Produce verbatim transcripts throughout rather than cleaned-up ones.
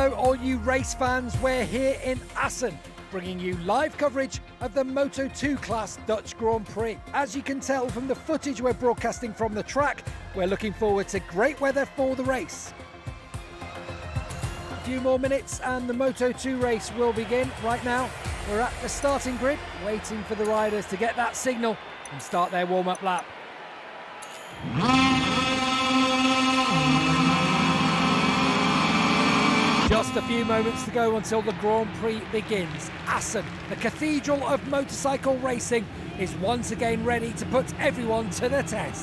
Hello all you race fans, we're here in Assen, bringing you live coverage of the Moto two class Dutch Grand Prix. As you can tell from the footage we're broadcasting from the track, we're looking forward to great weather for the race. A few more minutes and the Moto two race will begin. Right now, we're at the starting grid, waiting for the riders to get that signal and start their warm-up lap. Just a few moments to go until the Grand Prix begins. Assen, the cathedral of motorcycle racing, is once again ready to put everyone to the test.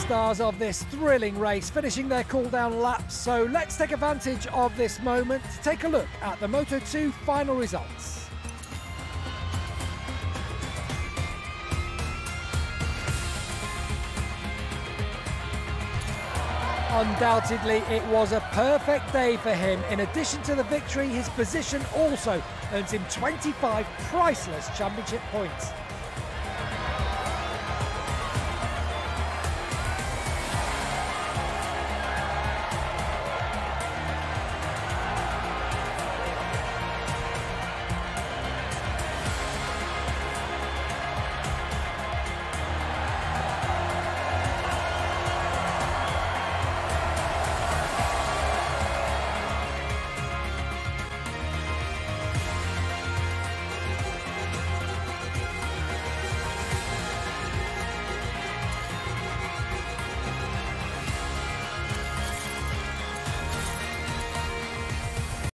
stars of this thrilling race finishing their cool-down laps, so let's take advantage of this moment to take a look at the Moto two final results. Undoubtedly, it was a perfect day for him. In addition to the victory, his position also earns him twenty-five priceless championship points.